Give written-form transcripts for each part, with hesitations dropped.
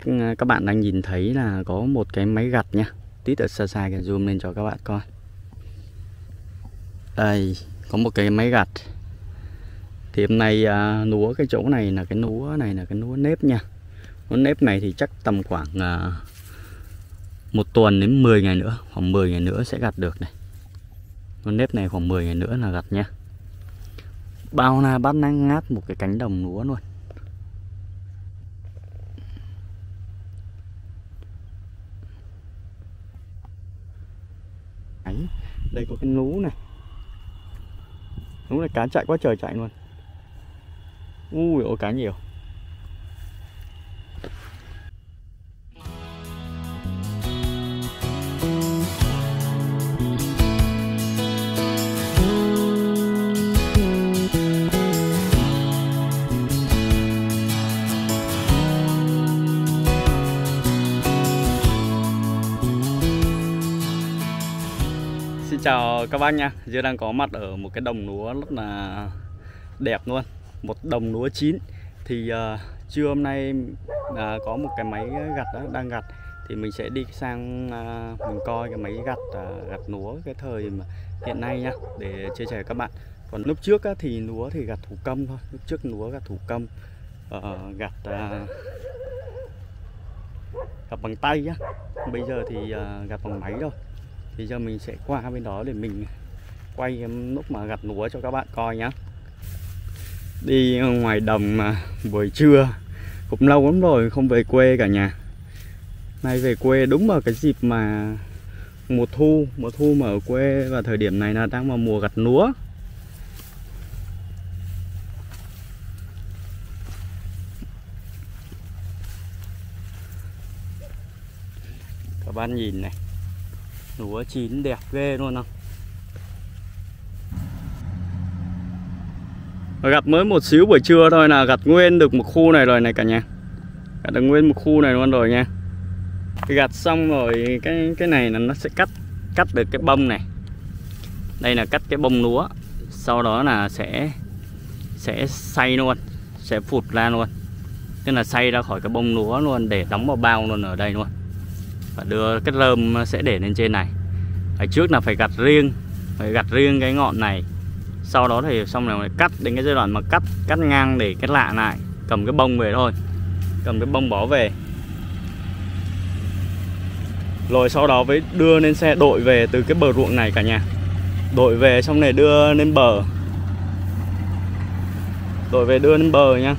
các bạn đang nhìn thấy là có một cái máy gặt nha. Tít ở xa xa kìa, zoom lên cho các bạn coi. Đây, có một cái máy gặt. Thì hôm nay lúa cái chỗ này là cái lúa nếp nha. Lúa nếp này thì chắc tầm khoảng 1 tuần đến 10 ngày nữa, khoảng 10 ngày nữa sẽ gặt được này. Lúa nếp này khoảng 10 ngày nữa là gặt nha. Bao la bát ngát một cái cánh đồng lúa luôn. Đấy, đây có cái nú này. Nú này cá chạy quá trời chạy luôn. Ui ôi cá nhiều. Xin chào các bác nha. Giờ đang có mặt ở một cái đồng lúa rất là đẹp luôn. Một đồng lúa chín. Thì trưa hôm nay có một cái máy gặt đang gặt. Thì mình sẽ đi sang mình coi cái máy gặt lúa cái thời mà hiện nay nha, để chia sẻ với các bạn. Còn lúc trước thì lúa thì gặt thủ công thôi. Lúc trước lúa gặt thủ công, gặt bằng tay nhá. Bây giờ thì gặt bằng máy rồi. Thì giờ mình sẽ qua bên đó để mình quay lúc mà gặt lúa cho các bạn coi nhá. Đi ngoài đồng mà buổi trưa, cũng lâu lắm rồi không về quê cả nhà. Nay về quê đúng vào cái dịp mà mùa thu mà ở quê vào thời điểm này là đang vào mùa gặt lúa. Các bạn nhìn này, lúa chín đẹp ghê luôn không? Gặt mới một xíu buổi trưa thôi là gặt nguyên được một khu này rồi này cả nhà. Gặt được nguyên một khu này luôn rồi nha. Gặt xong rồi cái này là nó sẽ cắt được cái bông này. Đây là cắt cái bông lúa. Sau đó là sẽ xay luôn, sẽ phụt ra luôn. Tức là xay ra khỏi cái bông lúa luôn để đóng vào bao luôn ở đây luôn. Và đưa cái rơm sẽ để lên trên này. Ở trước là phải gặt riêng cái ngọn này. Sau đó thì xong rồi cắt đến cái giai đoạn mà cắt ngang để cái lạ lại, cầm cái bông về thôi, cầm cái bông bó về. Rồi sau đó mới đưa lên xe đội về từ cái bờ ruộng này cả nhà. Đội về xong này đưa lên bờ. Đội về đưa lên bờ nha.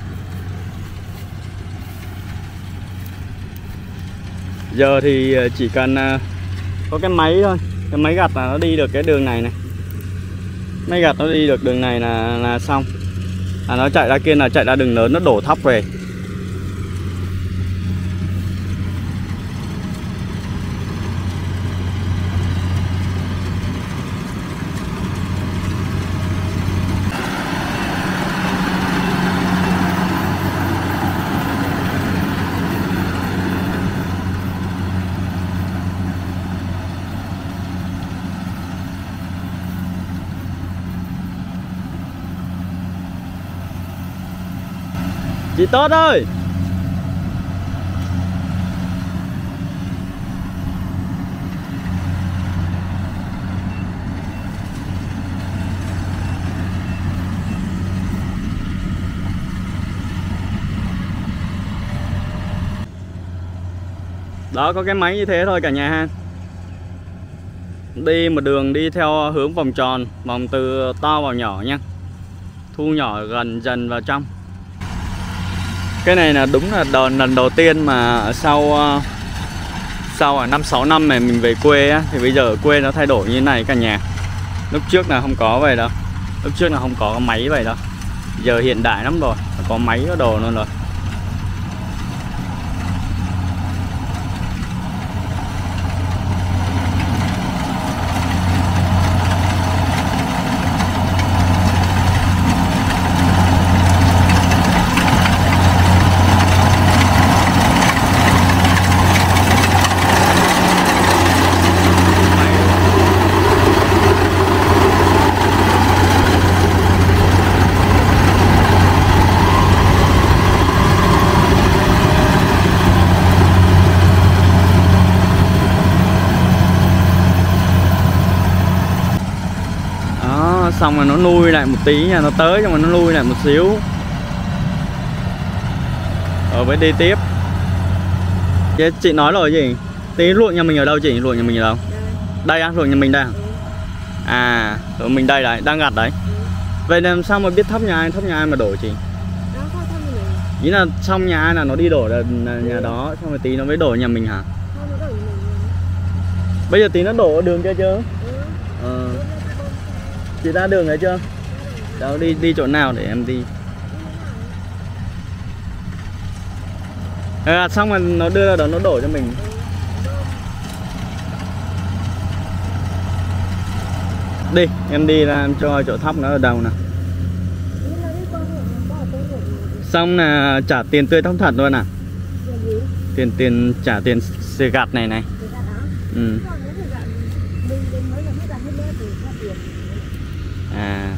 Giờ thì chỉ cần có cái máy thôi. Cái máy gặt là nó đi được cái đường này này. Máy gặt nó đi được đường này là xong. Nó chạy ra kia là chạy ra đường lớn, nó đổ thóc về. Chị Tốt ơi, đó có cái máy như thế thôi cả nhà ha. Đi một đường đi theo hướng vòng tròn, vòng từ to vào nhỏ nha, thu nhỏ gần dần vào trong. Cái này là đúng là lần đầu tiên mà sau 5-6 năm này mình về quê á, thì bây giờ ở quê nó thay đổi như thế này cả nhà. Lúc trước là không có vậy đâu. Lúc trước là không có máy vậy đâu. Giờ hiện đại lắm rồi, có máy có đồ luôn rồi. xong rồi nó nuôi lại một tí nha, nó tới xong rồi nó nuôi lại một xíu rồi mới đi tiếp. Thế chị nói rồi gì? Tí ruộng nhà mình ở đâu chị? Ruộng nhà mình ở đâu? Đây á, ruộng nhà mình đây à? À, ruộng mình đây đấy, đang gặt đấy. Vậy làm sao mà biết thóc nhà ai mà đổ chị? Ý là xong nhà ai là nó đi đổ là nhà đó, xong rồi tí nó mới đổ nhà mình hả? Bây giờ tí nó đổ ở đường kia chưa? Chị ra đường đấy chưa? Cháu đi chỗ nào để em đi? Xong rồi nó đưa ra đó nó đổ cho mình. Đi, em đi ra em cho chỗ thóc nó ở đâu nào. Xong là trả tiền tươi thóc thật luôn à? Tiền trả tiền xì gạt này này. Ừ. À.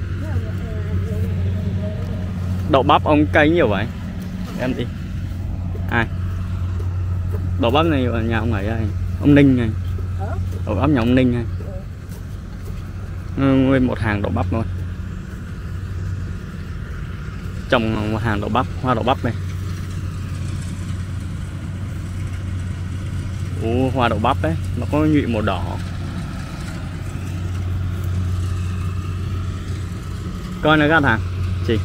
Đậu bắp ông cấy nhiều vậy? Em đi. Ai? Đậu bắp này ở nhà ông ấy đây. Ông Ninh này. Đậu bắp nhà ông Ninh này. Nguyên một hàng đậu bắp luôn. Trồng một hàng đậu bắp, hoa đậu bắp này. Hoa đậu bắp đấy, nó có nhụy màu đỏ. Coi nó gắt hả? Chị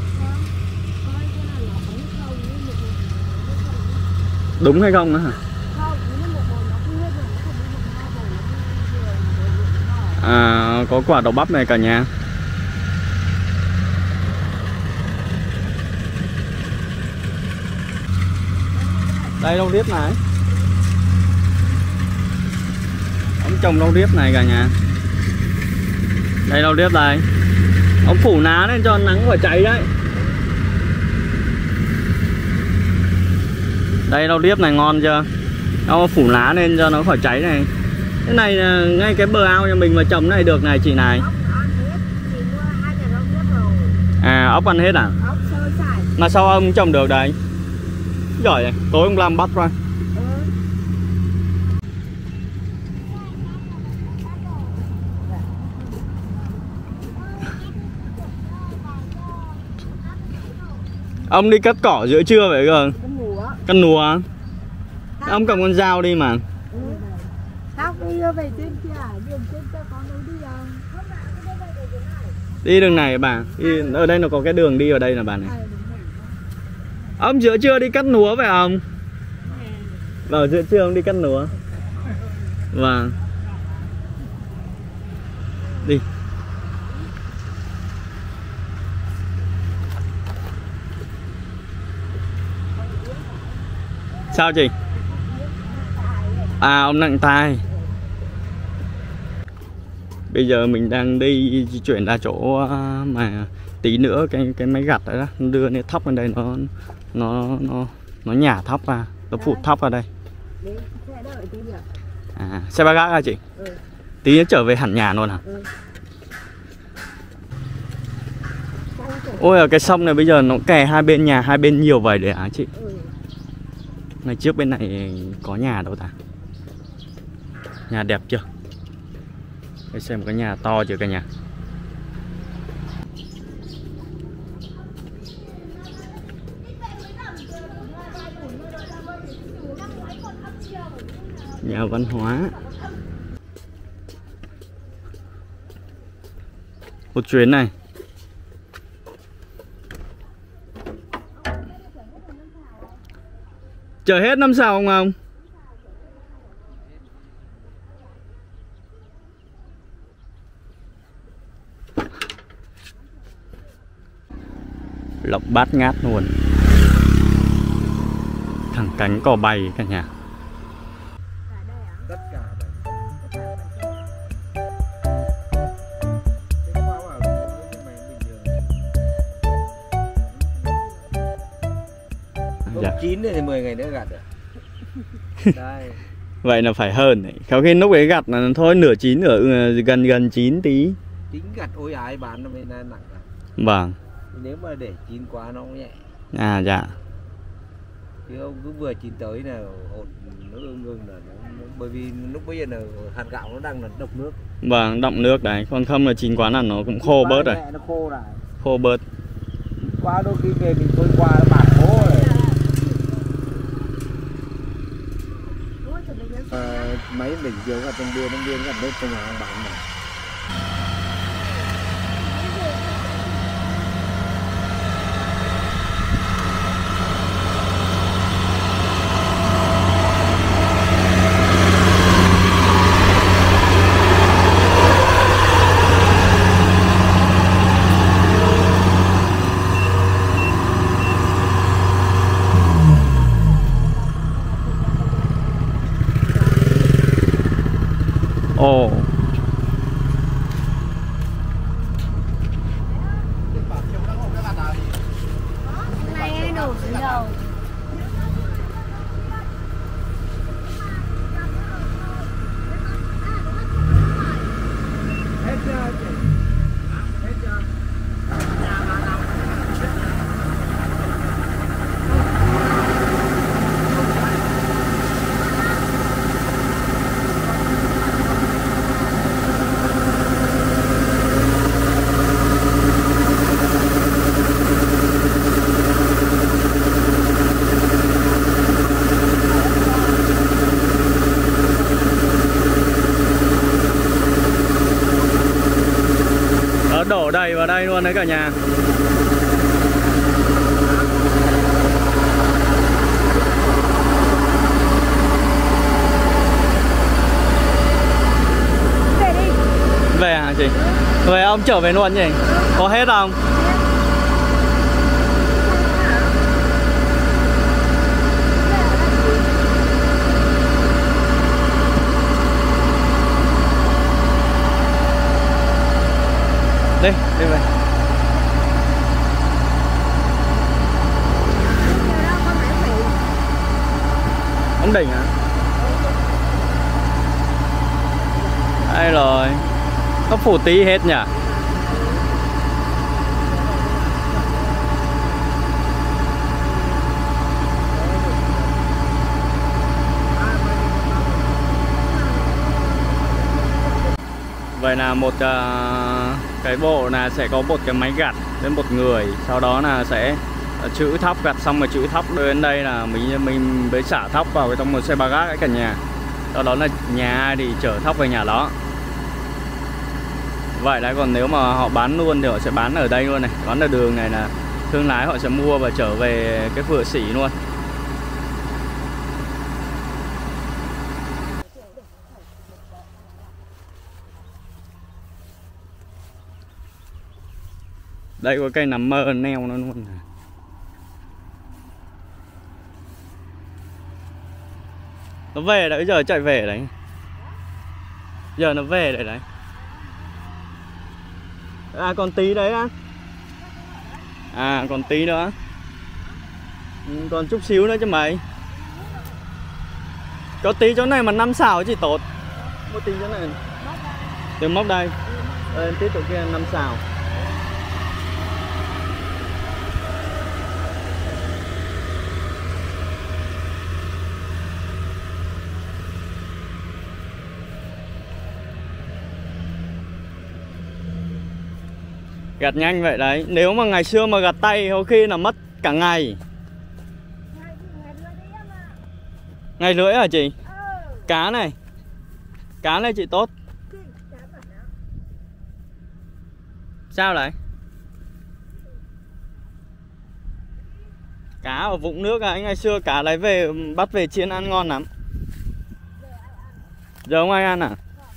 đúng hay không nữa hả? À, có quả đậu bắp này cả nhà. Đây rau riếp này. Ông trồng rau riếp này cả nhà. Đây rau riếp đây. Ông phủ ná lên cho nắng khỏi cháy đấy. Đây rau riếp này ngon chưa? Ông phủ lá lên cho nó khỏi cháy này. Cái này là ngay cái bờ ao nhà mình mà trồng này được này chị này. À, ốc ăn hết à? Mà sao ông trồng được đây? Giỏi này, tối ông làm bắt ra. Ông đi cắt cỏ giữa trưa vậy cơ? Cắt lúa. Ông cầm con dao đi mà. Đi đường này bà. Đi, ở đây nó có cái đường đi ở đây là bà này. Ông giữa trưa đi cắt lúa phải không? Vào giữa trưa ông đi cắt lúa. Vâng. Đi. Sao chị? À, ông nặng tay. Bây giờ mình đang đi di chuyển ra chỗ mà tí nữa cái máy gặt đấy đó, nó đưa cái thóc lên đây nó nhả thóc ra, nó phụt thóc ra đây. À, xe ba gác hả chị? Tí nữa trở về hẳn nhà luôn hả? Ôi, ở cái sông này bây giờ nó kè hai bên nhà, hai bên nhiều vậy đấy hả chị? Ngày trước bên này có nhà đâu ta? Nhà đẹp chưa? Để xem cái nhà to chưa cả nhà. Nhà văn hóa. Một chuyến này. Chờ hết năm sau không ông? Lộc bát ngát luôn. Thằng cánh cò bay cả nhà. Dạ. 9 thì 10 ngày nữa gặt rồi. Đây. Vậy là phải hơn đấy. Có khi lúc ấy gặt là thôi nửa chín, gần chín tí. Tính gặt ôi ái bán nó mới nặng à. Vâng. Nếu mà để chín quá nó cũng nhẹ. À dạ. Chứ ông cứ vừa chín tới là hột nó ương là nó bởi vì lúc bây giờ là hạt gạo nó đang là độc nước. Vâng, đọng nước đấy, còn không là chín quá là nó cũng khô bớt rồi. Nó khô rồi. Khô bớt. Qua đôi khi về mình phơi qua nó bạc khô rồi. Mấy mình vừa gặp trong đưa nó gặp bên trong hàng bán này. Ồ. Này nổ dưới đầu. Hết chưa chị? Hết chưa? Nó đổ đầy vào đây luôn đấy cả nhà. Về đi. Về hả chị? Về ông trở về luôn nhỉ? Có hết không? Đi, đi về. Ấn Định hả? Đây rồi. Nó phủ tí hết nhỉ? Vậy là một cái bộ là sẽ có một cái máy gặt đến một người, sau đó là sẽ chữ thóc, gặt xong rồi chữ thóc đưa đến đây là mình mới xả thóc vào trong một xe ba gác ấy cả nhà. Sau đó là nhà ai thì chở thóc về nhà đó. Vậy đấy, còn nếu mà họ bán luôn thì họ sẽ bán ở đây luôn này, bán ở đường này là thương lái họ sẽ mua và trở về cái vựa sỉ luôn. Đây có cây nằm mơ neo nó luôn này. Nó về đấy, giờ chạy về đấy. Giờ nó về đấy đấy. À còn tí đấy á. À còn tí nữa. Còn chút xíu nữa chứ mày. Có tí chỗ này mà 5 xào chỉ tốt. Một tí chỗ này. Từ móc đây. Tí chỗ kia 5 xào. Gặt nhanh vậy đấy. Nếu mà ngày xưa mà gặt tay có khi là mất cả ngày. Ngày rưỡi hả chị? Cá này. Cá này chị tốt. Sao đấy? Cá ở vũng nước à? Ngày xưa cá lấy về bắt về chiên ăn ngon lắm. Giờ không ai ăn à?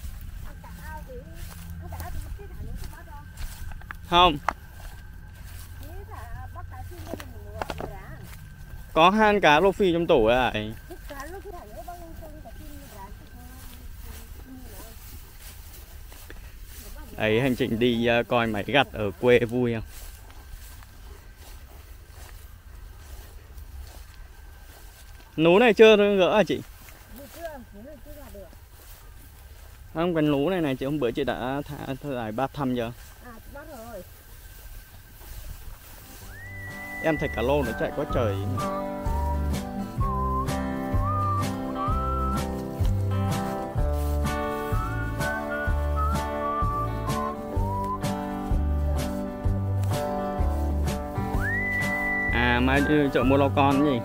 Không. Có han cá rô phi trong tủ ấy. Ấy hành trình đi coi máy gặt ở quê vui không? Nú này chưa gỡ hả chị? Không, cái lú này chị hôm bữa chị đã thải bát thăm chưa? Bắt rồi. Em thấy cả lô nó chạy quá trời. nhà mai đi chợ mua rau con cái gì.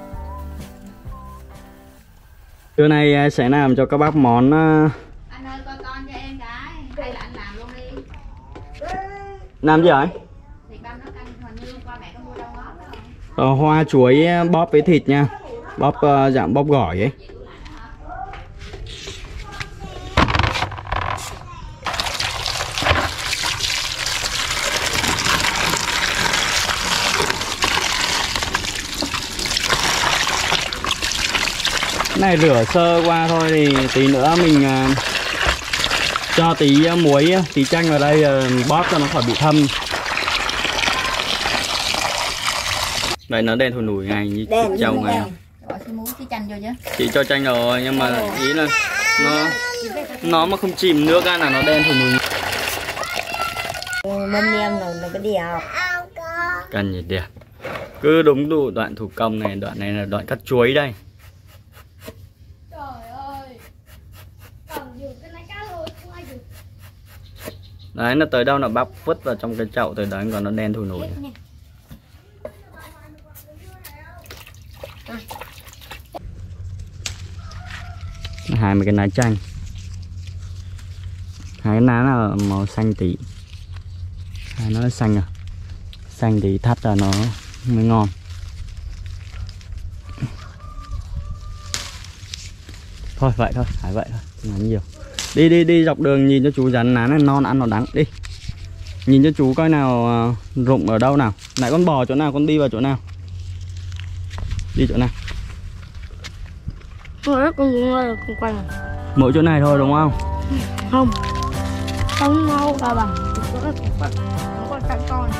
Trưa nay sẽ làm cho các bác món Anh ơi coi con cho em cái. Hay là anh làm luôn đi. làm gì vậy? Thì băm nó canh hình như hôm qua mẹ có mua rau ngót đó. Hoa chuối bóp với thịt nha, bóp dạng bóp gỏi ấy. Này rửa sơ qua thôi thì tí nữa mình cho tí muối, tí chanh vào đây bóp cho nó khỏi bị thâm. Đây nó đen thùi lùi ngay như trâu này. Bỏ xí muối tí chanh vô chứ. Chị cho chanh rồi nhưng mà ý là nó mà không chìm nước ra là nó đen thùi lùi. Mâm nem rồi nó cái đẹp. Cần gì đẹp. Cứ đúng đủ đoạn thủ công này, đoạn này là đoạn cắt chuối đây. Đấy, nó tới đâu nó bắp vứt vào trong cái chậu tới đấy còn nó đen thùi lùi. Hai mấy cái lá chanh. Hai cái lá là màu xanh tí. Hai nó xanh à. Xanh thì thắt ra nó mới ngon. Thôi vậy thôi, phải vậy thôi, không làm nhiều. Đi dọc đường nhìn cho chú rắn lá này non ăn nó đắng đi. Nhìn cho chú coi nào rụng ở đâu nào. Nãy con bò chỗ nào, con đi vào chỗ nào? Đi chỗ nào? Con quanh. Mỗi chỗ này thôi đúng không? Không. Không mau cả bằng. Nó còn cạnh con.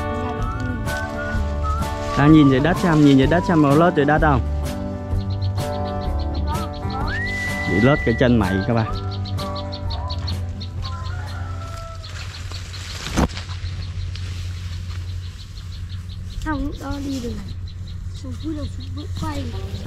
Đang nhìn dưới đất xem, nhìn dưới đất xem nó lót dưới đất không? Bị lót cái chân mày các bạn. Xong lúc đó đi đường. Xong cứ đầu xuống quay.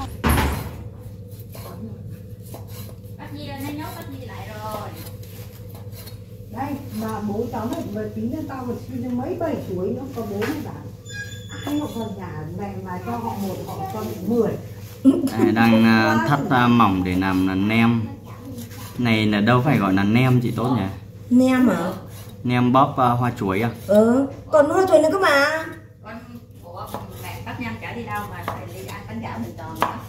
Bác Nhi lên nó nhốt bác Nhi lại rồi. Đây, mà bố cháu này mà tính lên tao mà sinh mấy 7 tuổi nó có 4 bạn. Ai họ còn nhà mẹ mà cho họ 1 họ cho 10. Đây, đang thắt mỏng để làm là nem. Này là đâu phải gọi là nem chị Tốt nhỉ? Nem hả? Nem bóp hoa chuối à? Còn hoa chuối nữa cơ mà. Con ủa mẹ bác Nhâm chở đi đâu mà phải đi ăn bánh gạo hình tròn đó.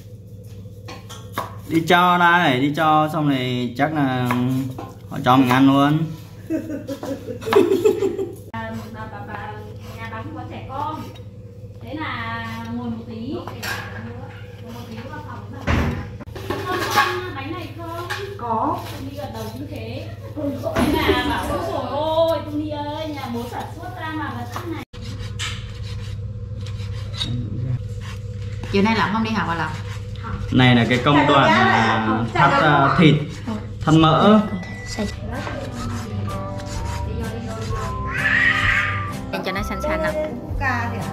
Đi cho ra để đi cho xong rồi chắc là họ cho mình ăn luôn. Nhà bánh có trẻ con, thế là ngồi một tí vào phòng con bánh này không? Có. Đi gật đầu như thế. Thế là bảo ôi trời ơi Tùng Đi ơi, nhà bố sản xuất ra mà vật ăn này. Chiều nay Lộc không đi học à Lộc? Này là cái công đoạn thắt thịt, thắt mỡ. Để cho nó xanh xanh không? Ca kìa.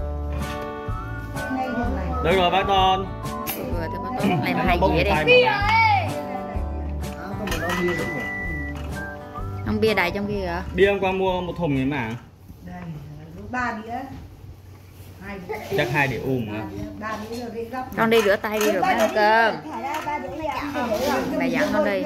Ngay đường này. Được rồi bác con. Vừa thôi bác Tốt, này nó hay dĩa đi. Ông bia đầy trong kia hả? Bia hôm qua mua một thùng ấy mà. Đây, 3 đĩa. 2 đĩa. Chắc 2 đĩa hả? 3 đĩa rồi đi gấp. Con đi rửa tay đi rồi mới ăn cơm. Bà dặn con đi.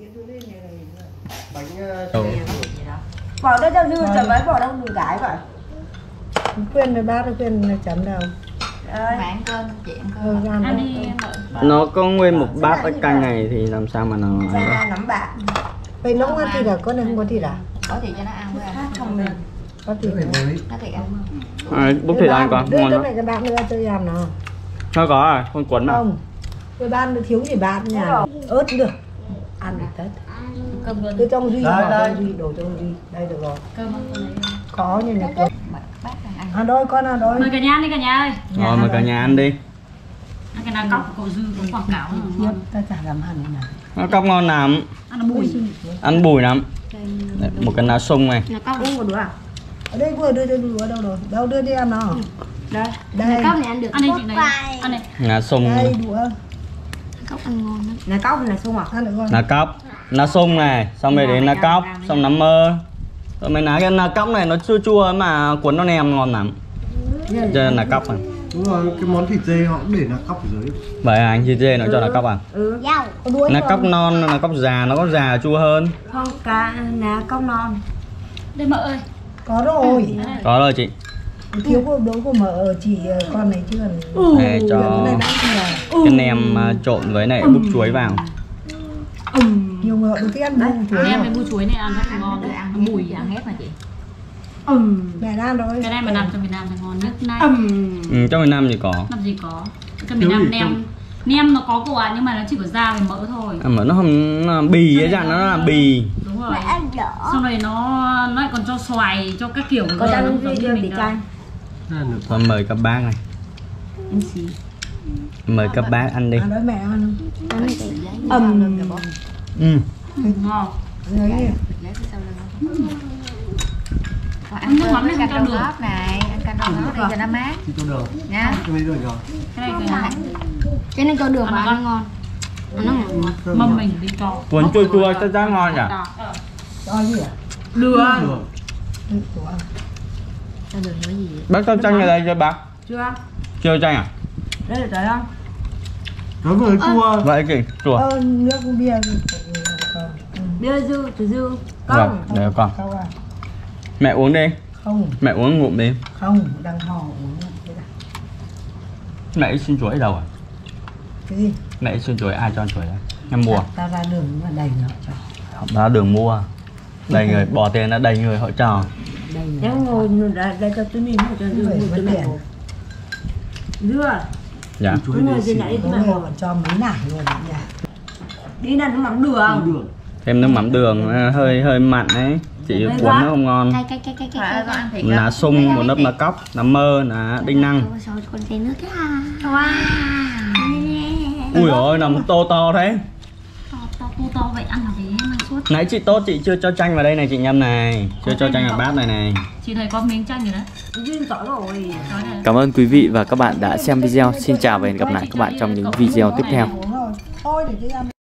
Bỏ đó cho dư rồi mới bỏ đâu đừng gái vậy. Khuyên rồi bác khuyên chấm đâu. Mẹ ăn cơm, chị ăn cơm. Ăn đi em ơi. Nó có nguyên một bát cái canh này thì làm sao mà nó Nắm bạc. Vậy nó có thịt à? Con này không có thịt à? Có thịt cho nó ăn với ăn. Không mình. Có thịt. Có thịt ăn. bút thịt ăn con đưa ngon cái lắm. này cho bạn nữa tôi làm nào. Thôi có à, con cuốn mà. Không. Tôi ban thiếu gì bạn nhà. Ớt cũng được. Ăn được tất. Cơm luôn. Tôi trong Duy, đây. Duy, đổ trong Duy. Đây được rồi. Cơm ăn con đấy. Có như này cơ. Bác đang ăn. À đôi con à đôi. Mời cả nhà đi cả nhà ơi. Rồi mời cả nhà ăn đi. Ăn cái nào cóc của cậu Dư có quảng cáo Tiếp ta chả làm hẳn này. Nó cóc ngon lắm. ăn nó bùi. Ăn bùi lắm. Đấy, một cái lá sung này. Là cóc Uống một đũa à? Ở đây vừa đưa cho đũa đâu rồi? Đâu đưa đi em nào? đây. Đây. Cóc này ăn được. Ăn đây chị này. Ăn này. Lá sung. Đây đũa. Cóc ăn ngon lắm. Này cóc này sung à? Ăn được không? Lá cóc, lá sung này, xong rồi đến lá cóc, xong nấm mơ. Rồi mấy lá cái lá cóc này nó chua chua mà cuốn nó nem ngon lắm. Cho nên là cóc này. Đúng rồi, cái món thịt dê họ cũng để là cóc ở dưới. Vậy à, anh thịt dê nó cho là cóc à? Dao. Nó cóc non, nó cóc già, nó cóc già chua hơn. Không, cá ná cóc non. Đây mợ ơi. Có rồi. Có rồi chị. Thiếu có đố của mợ chị con này chứ còn. Để cho cái nem trộn với này búp chuối vào. Nhiều người họ được thích ăn bông chuối. Nem với bu chuối này ăn rất là ngon đấy, ăn mùi ăn hết mà chị. Mẹ ăn rồi. Cái này mà làm cho miền Nam thì ngon nhất này. Trong miền Nam thì có. Làm gì có. Trong miền Nam nem nó có quả nhưng mà nó chỉ có da với mỡ thôi. Mà nó không nó bì ấy, dạng nó là bì. Đúng rồi. Xong rồi nó lại còn cho xoài, cho các kiểu. Có ăn gì để canh. Và mời các bác này. Em xí. Mời các bác ăn đi. Nói mẹ ăn. Ngon. Ăn nước mắm này, ăn canh rau ngót này, ăn canh rau ngót đây cho nó mát Chị cho đường. nha. Cái mấy rồi rồi. Cái này cái Cái này cho đường mà ăn ngon. Nó ngon. mâm mình đi cho. Cuốn chua chua chắc chắn ngon nhỉ? Cho gì ạ? Đường. Cho đường nữa gì? Bác cho chanh ở đây chưa bác? Chưa? Chưa chanh à? Đây là trái không? Nó vừa chua. Vậy kì, chua. Nước bia gì? Bia dư, dư. Không. Để con. Không à? Mẹ uống đi. Không. Mẹ uống ngụm đi. Không, đang hò uống. Mẹ xin chuối ở đâu à? Cái gì? Mẹ xin chuối ai cho chuối đấy? Em mua. Tao ra đường mà đầy nó cho. Ra đường mua. Đầy người bỏ tiền ra đầy người họ cho. Đầy nó. Nếu ngồi đây cho tôi nhìn cho tôi tiền. Dưa. Dạ. Đúng rồi, gì nãy tôi còn cho mấy nải luôn nhỉ. Đi là nó mắm đường. Thêm nước mắm đường hơi mặn đấy. Chị cuốn nó không ngon. Lá sung, một nấc lá cóc, lá mơ, lá đinh năng. Con thấy nước cái Ui ôi, nằm to to thế. To vậy ăn là gì mà suốt. Nãy chị tốt chị chưa cho chanh vào đây này chị Nhâm này. Chưa cho chanh vào bát này này. Chị thấy có miếng chanh rồi đấy. Duyên tỏi rồi. Cảm ơn quý vị và các bạn đã xem video. Xin chào và hẹn gặp lại các bạn trong những video tiếp theo. Thôi để cho em